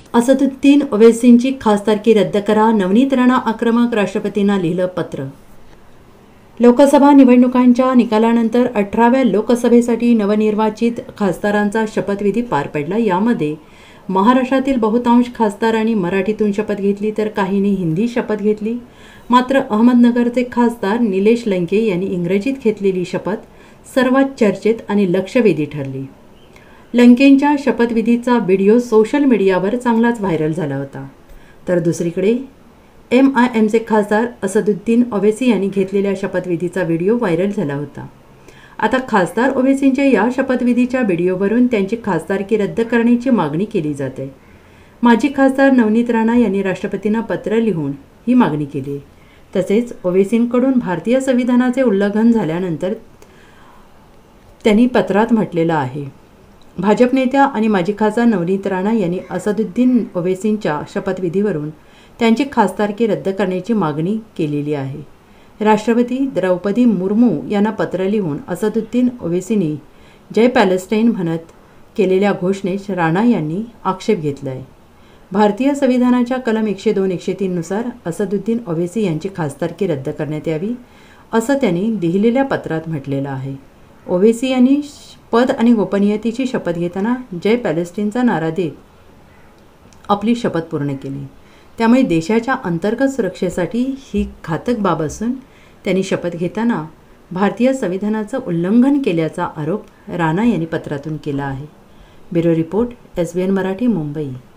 असदुद्दीन ओवैसींची खासदारकी रद्द करा, नवनीत राणा आक्रमक राष्ट्रपतींना लिहिलं पत्र। लोकसभा निवडणुकांच्या निकालानंतर 18व्या लोकसभेसाठी नवनिर्वाचित खासदारांचा शपथविधी पार पडला। यामध्ये महाराष्ट्रातील बहुतांश खासदारांनी मराठीतून शपथ घेतली तर काहींनी हिंदी शपथ घेतली। मात्र अहमदनगरचे खासदार निलेश लंके यांनी इंग्रजीत घेतलेली शपथ सर्वात चर्चेत आणि लक्षवेधी ठरली। लंकेंच्या शपथविधीचा व्हिडिओ सोशल मीडियावर चांगलाच व्हायरल झाला होता। तर दुसरीकडे MIMचे खासदार असदुद्दीन ओवैसी यांनी घेतलेल्या शपथविधीचा व्हिडिओ व्हायरल झाला होता। आता खासदार ओवैसींच्या या शपथविधीच्या व्हिडिओवरून त्यांची खासदारकी रद्द करण्याची मागणी केली जाते। माजी खासदार नवनीत राणा यांनी राष्ट्रपतींना पत्र लिहून ही मागणी केली। तसेच ओवैसींकडून भारतीय संविधानाचे उल्लंघन झाल्यानंतर त्यांनी पत्रात म्हटलेलं आहे। भाजप नेत्या आणि माजी खासदार नवनीत राणा यांनी असदुद्दीन ओवैसींच्या शपथविधीवरून त्यांची खासदारकी रद्द करण्याची मागणी केलेली आहे। राष्ट्रपती द्रौपदी मुर्मू यांना पत्र लिहून असदुद्दीन ओवैसींनी जय पॅलेस्टाईन म्हणत केलेल्या घोषणेस राणा यांनी आक्षेप घेतला आहे। भारतीय संविधानाच्या कलम 102-103 नुसार असदुद्दीन ओवैसी यांची खासदारकी रद्द करण्यात यावी असं त्यांनी लिहिलेल्या पत्रात म्हटलेलं आहे। ओवैसी यांनी पद आणि गोपनीयतेची शपथ घेताना जय पॅलेस्टाईनचा नारा देत आपली शपथ पूर्ण केली। त्यामुळे देशाच्या अंतर्गत सुरक्षेसाठी ही घातक बाब असून त्यांनी शपथ घेताना भारतीय संविधानाचं उल्लंघन केल्याचा आरोप राणा यांनी पत्रातून केला आहे। Bureau report, SBN Marathi, Mumbai.